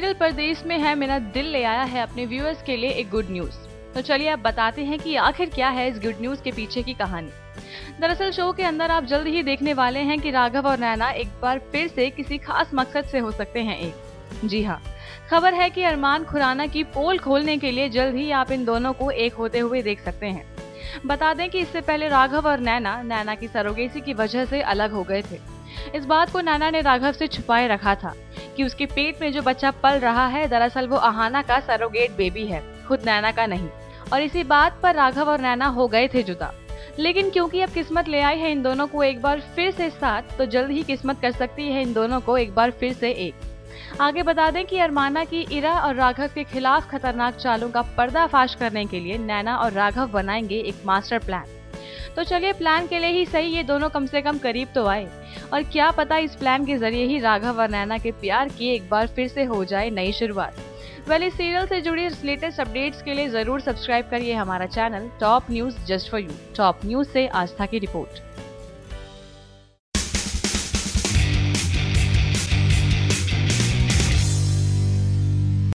Serial परदेश में है मेरा दिल ले आया है अपने व्यूअर्स के लिए एक गुड न्यूज। तो चलिए अब बताते हैं कि आखिर क्या है इस गुड न्यूज के पीछे की कहानी। दरअसल शो के अंदर आप जल्द ही देखने वाले हैं कि राघव और नैना एक बार फिर से किसी खास मकसद से हो सकते हैं एक। जी हाँ, खबर है कि अरमान खुराना की पोल खोलने के लिए जल्द ही आप इन दोनों को एक होते हुए देख सकते हैं। बता दें कि इससे पहले राघव और नैना की सरोगेसी की वजह से अलग हो गए थे। इस बात को नैना ने राघव से छुपाए रखा था कि उसके पेट में जो बच्चा पल रहा है दरअसल वो अहाना का सरोगेट बेबी है, खुद नैना का नहीं। और इसी बात पर राघव और नैना हो गए थे जुदा। लेकिन क्योंकि अब किस्मत ले आई है इन दोनों को एक बार फिर से साथ, तो जल्द ही किस्मत कर सकती है इन दोनों को एक बार फिर से एक। आगे बता दें कि अरमाना की इरा और राघव के खिलाफ खतरनाक चालों का पर्दाफाश करने के लिए नैना और राघव बनाएंगे एक मास्टर प्लान। तो चलिए प्लान के लिए ही सही ये दोनों कम से कम करीब तो आए, और क्या पता इस प्लान के जरिए ही राघव और नैना के प्यार की एक बार फिर से हो जाए नई शुरुआत। इस सीरियल से जुड़ी लेटेस्ट अपडेट्स के लिए जरूर सब्सक्राइब करिए हमारा channel top news just for you. Top news से आस्था की रिपोर्ट।